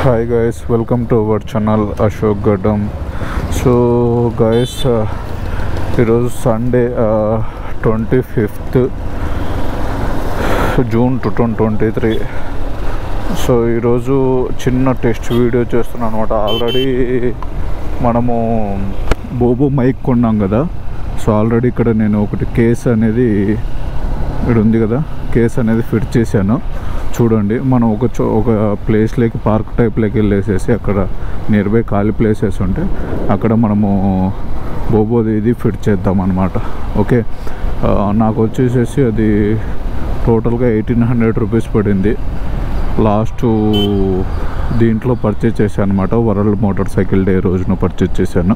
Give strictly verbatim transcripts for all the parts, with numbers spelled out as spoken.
Hi guys, welcome to our channel Ashok Gaddam. So guys, uh, it was Sunday, uh, twenty-fifth June twenty twenty-three. So ఈరోజు చిన్న test video చేస్తున్నాను అనమాట. Already మనము బోబో mic కొన్నాం కదా. So already ఇక్కడ నేను ఒకటి కేస్ అనేది ఇక్కడ ఉంది కదా, కేస్ అనేది ఫిట్ చేశాను. చూడండి, మనం ఒక చో ఒక ప్లేస్లోకి పార్క్ టైప్లోకి వెళ్ళేసేసి అక్కడ నియర్ బై ఖాళీ ప్లేసెస్ ఉంటే అక్కడ మనము బోబోది ఇది ఫిట్ చేద్దాం అన్నమాట. ఓకే, నాకు వచ్చేసేసి అది టోటల్గా ఎయిటీన్ హండ్రెడ్ రూపీస్ పడింది. లాస్ట్ దీంట్లో పర్చేజ్ చేశాను అనమాట. వరల్డ్ మోటార్ సైకిల్ డే రోజున పర్చేజ్ చేశాను.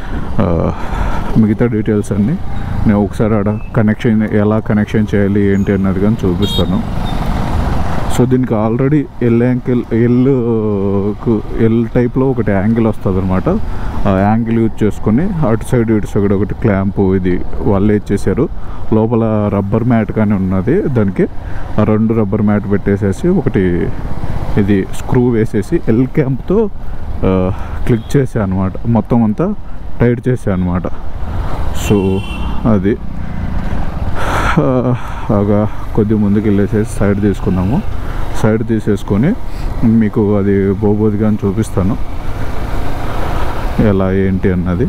మిగతా డీటెయిల్స్ అన్నీ నేను ఒకసారి ఆడ కనెక్షన్ ఎలా కనెక్షన్ చేయాలి ఏంటి అన్నది కానీ చూపిస్తాను. సో దీనికి ఆల్రెడీ ఎల్ యాంగిల్ ఎల్కు ఎల్ టైప్లో ఒకటి యాంగిల్ వస్తుంది అనమాట. ఆ యాంగిల్ యూజ్ చేసుకొని అటు సైడ్ ఇటు సైడ్ ఒకటి క్లాంపు ఇది వాళ్ళే ఇచ్చేసారు. లోపల రబ్బర్ మ్యాట్ కానీ ఉన్నది. దానికి ఆ రెండు రబ్బర్ మ్యాట్ పెట్టేసేసి ఒకటి ఇది స్క్రూ వేసేసి ఎల్ క్యాంప్తో క్లిక్ చేసాను అనమాట. మొత్తం అంతా టైట్ చేసాను అనమాట. సో అది బాగా కొద్ది ముందుకు వెళ్ళేసేసి సైడ్ తీసుకున్నాము. సైడ్ తీసేసుకొని మీకు అది బోబోది కానీ చూపిస్తాను ఎలా ఏంటి అన్నది.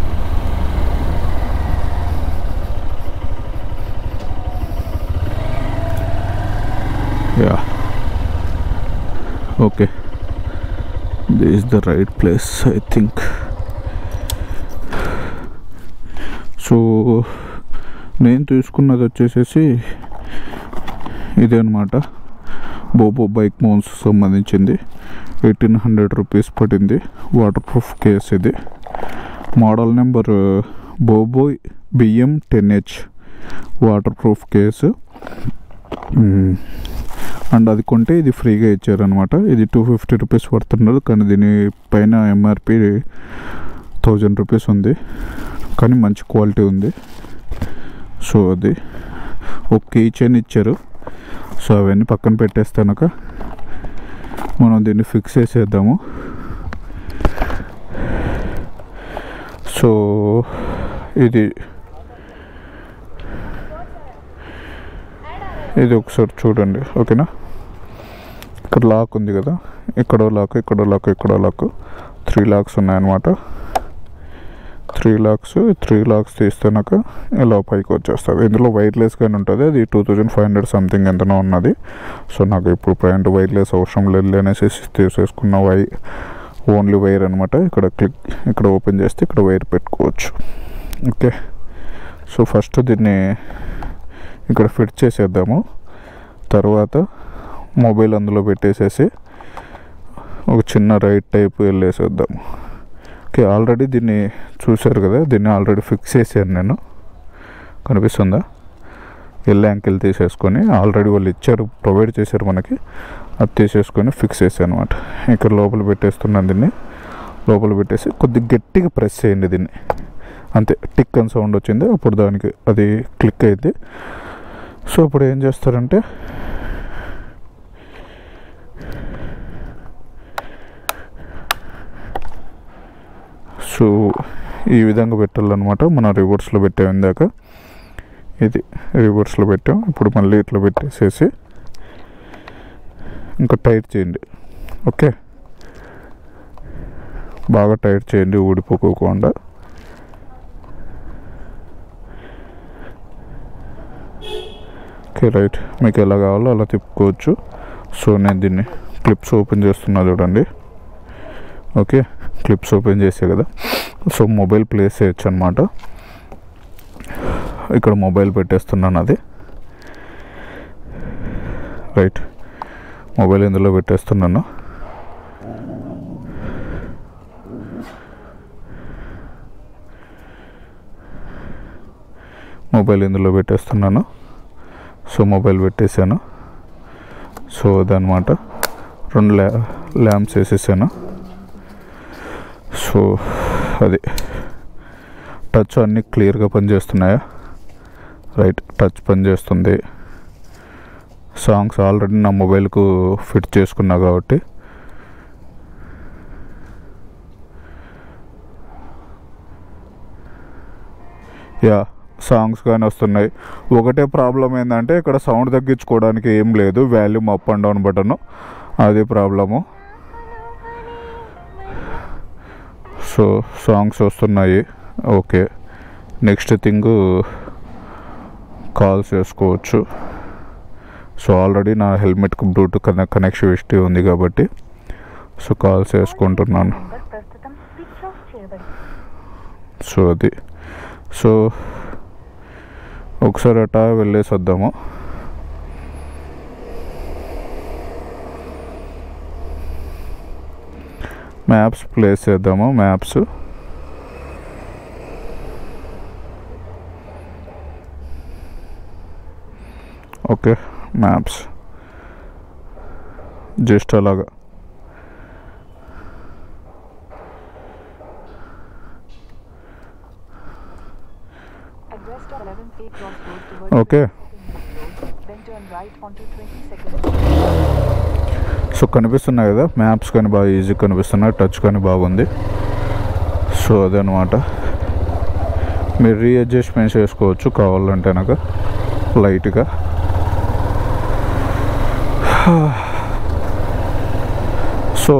Yeah okay, this is the right place I think. So నేను తీసుకున్నది వచ్చేసేసి ఇదే అనమాట, బోబో బైక్ మౌంట్స్ సంబంధించింది. ఎయిటీన్ హండ్రెడ్ రూపీస్ పడింది. వాటర్ ప్రూఫ్ కేస్ ఇది. Model number Bobo BM ten H waterproof case. And అది కొంటే ఇది ఫ్రీగా ఇచ్చారనమాట. ఇది టూ ఫిఫ్టీ రూపీస్ పడుతున్నారు, కానీ దీని పైన ఎంఆర్పి థౌజండ్ రూపీస్ ఉంది. కానీ మంచి క్వాలిటీ ఉంది. సో అది ఒక కీ చైన్ ఇచ్చారు. సో అవన్నీ పక్కన పెట్టేస్తానక మనం దీన్ని ఫిక్స్ చేసేద్దాము. సో ఇది ఇది ఒకసారి చూడండి, ఓకేనా. ఇక్కడ లాక్ ఉంది కదా, ఇక్కడో లాక్ ఇక్కడో లాక్ ఇక్కడో లాక్ త్రీ లాక్స్ ఉన్నాయన్నమాట. త్రీ లాక్స్ త్రీ లాక్స్ తీస్తాక ఇలా పైకి వచ్చేస్తుంది. ఇందులో వైర్లెస్ కానీ ఉంటుంది. అది two thousand five hundred something ఎంతనో ఉన్నది. సో నాకు ఇప్పుడు ప్రజెంట్ వైర్లెస్ అవసరం లేదు అనేసి తీసేసుకున్న వై ఓన్లీ వైర్ అనమాట. ఇక్కడ క్లిక్ ఇక్కడ ఓపెన్ చేస్తే ఇక్కడ వైర్ పెట్టుకోవచ్చు. ఓకే, సో ఫస్ట్ దీన్ని ఇక్కడ ఫిట్ చేసేద్దాము. తర్వాత మొబైల్ అందులో పెట్టేసేసి ఒక చిన్న రైట్ టైప్ వెళ్ళేసేద్దాము. ఓకే, ఆల్రెడీ దీన్ని చూశారు కదా, దీన్ని ఆల్రెడీ ఫిక్స్ చేశాను నేను. కనిపిస్తుందా? ఎల్ యాంకిల్ తీసేసుకొని ఆల్రెడీ వాళ్ళు ఇచ్చారు, ప్రొవైడ్ చేశారు మనకి. అది తీసేసుకొని ఫిక్స్ చేశాను అనమాట. ఇక్కడ లోపల పెట్టేస్తున్నాను. దీన్ని లోపల పెట్టేసి కొద్దిగా గట్టిగా ప్రెస్ చేయండి దీన్ని. అంతే, టిక్ అని సౌండ్ వచ్చింది. అప్పుడు దానికి అది క్లిక్ అయింది. సో ఇప్పుడు ఏం చేస్తారంటే సో ఈ విధంగా పెట్టాలన్నమాట. మనం రివర్స్లో పెట్టాం ఇందాక, ఇది రివర్స్లో పెట్టాం. ఇప్పుడు మళ్ళీ ఇట్లా పెట్టేసేసి ఇంకా టైట్ చేయండి. ఓకే, బాగా టైట్ చేయండి, ఊడిపోకోకుండా. ఓకే రైట్, మీకు ఎలా కావాలో అలా తిప్పుకోవచ్చు. సో నేను దీన్ని క్లిప్స్ ఓపెన్ చేస్తున్నా చూడండి. ఓకే, క్లిప్స్ ఓపెన్ చేసే కదా. సో మొబైల్ ప్లేస్ చేయొచ్చు అనమాట. ఇక్కడ మొబైల్ పెట్టేస్తున్నాను. అది రైట్, మొబైల్ ఇందులో పెట్టేస్తున్నాను. మొబైల్ ఇందులో పెట్టేస్తున్నాను. సో మొబైల్ పెట్టేసాను. సో అదనమాట, రెండు ల్యా ల్యాంప్స్ వేసేసాను. సో అది టచ్ అన్నీ క్లియర్గా పనిచేస్తున్నాయా? రైట్, టచ్ పనిచేస్తుంది. సాంగ్స్ ఆల్రెడీ నా మొబైల్కు ఫిట్ చేసుకున్నా కాబట్టి యా సాంగ్స్ కానీ వస్తున్నాయి. ఒకటే ప్రాబ్లం ఏంటంటే ఇక్కడ సౌండ్ తగ్గించుకోవడానికి ఏం లేదు, volume up and down button, అది ప్రాబ్లము. సో సాంగ్స్ వస్తున్నాయి. ఓకే, నెక్స్ట్ థింగ్ కాల్స్ చేసుకోవచ్చు. సో ఆల్రెడీ నా హెల్మెట్కి బ్లూటూత్ కనెక్ కనెక్టివిటీ ఉంది కాబట్టి సో కాల్స్ వేసుకుంటున్నాను. సో అది సో ఒకసారి అటా వెళ్ళేసి వద్దాము. మ్యాప్స్ ప్లేస్ చేద్దాము. మ్యాప్స్ ఓకే, మ్యాప్స్ జస్ట్ అలాగా ఓకే. సో కనిపిస్తున్నాయి కదా మ్యాప్స్, కానీ బాగా ఈజీ కనిపిస్తున్నాయి, టచ్ కానీ బాగుంది. సో అదనమాట, మీరు రీఅడ్జస్ట్మెంట్ చేసుకోవచ్చు కావాలంటే నాకు లైట్గా. సో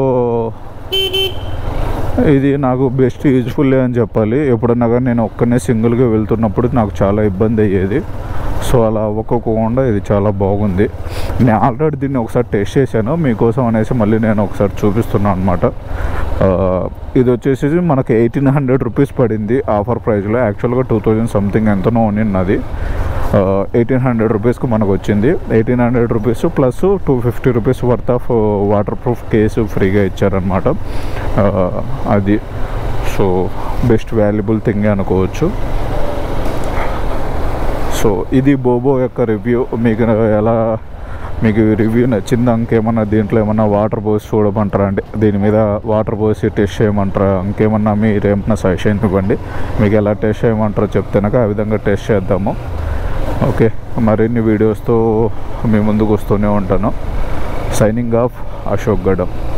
ఇది నాకు బెస్ట్ యూజ్ఫుల్ అని చెప్పాలి. ఎప్పుడన్నా కానీ నేను ఒక్కనే సింగిల్గా వెళ్తున్నప్పుడు నాకు చాలా ఇబ్బంది అయ్యేది. సో అలా అవ్వకోకుండా ఇది చాలా బాగుంది. నేను ఆల్రెడీ దీన్ని ఒకసారి టెస్ట్ చేశాను, మీకోసం అనేసి మళ్ళీ నేను ఒకసారి చూపిస్తున్నాను అనమాట. ఇది వచ్చేసి మనకి ఎయిటీన్ హండ్రెడ్ రూపీస్ పడింది ఆఫర్ ప్రైస్లో. యాక్చువల్గా టూ థౌజండ్ సంథింగ్ ఎంతనో ఉన్నది. ఎయిటీన్ హండ్రెడ్ రూపీస్కి మనకు వచ్చింది. Eighteen hundred rupees plus two fifty rupees worth of waterproof case ఫ్రీగా ఇచ్చారనమాట. అది సో బెస్ట్ వాల్యుబుల్ థింగ్ అనుకోవచ్చు. సో ఇది బోబో యొక్క రివ్యూ. మీకు ఎలా మీకు రివ్యూ నచ్చిందా? ఇంకేమన్నా దీంట్లో ఏమన్నా వాటర్ పోసి చూడమంటారా, అంటే దీని మీద వాటర్ పోసి టెస్ట్ చేయమంటారా, ఇంకేమన్నా మీరు ఏమన్నా సజెషన్ ఇవ్వండి. మీకు ఎలా టెస్ట్ చేయమంటారో చెప్తేనక ఆ విధంగా టెస్ట్ చేద్దాము. ఓకే, మరిన్ని వీడియోస్తో మీ ముందుకు వస్తూనే ఉంటాను. సైనింగ్ ఆఫ్, అశోక్ గడ్డం.